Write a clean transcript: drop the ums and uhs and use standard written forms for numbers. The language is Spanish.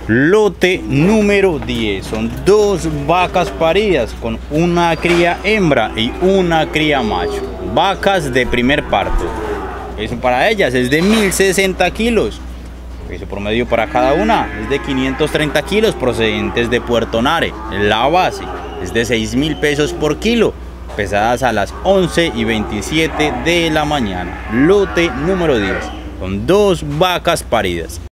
Lote número 10. Son dos vacas paridas con una cría hembra y una cría macho. Vacas de primer parto. Eso para ellas es de 1060 kilos. Peso promedio para cada una es de 530 kilos procedentes de Puerto Nare. La base es de 6.000 pesos por kilo. Pesadas a las 11:27 de la mañana. Lote número 10. Con dos vacas paridas.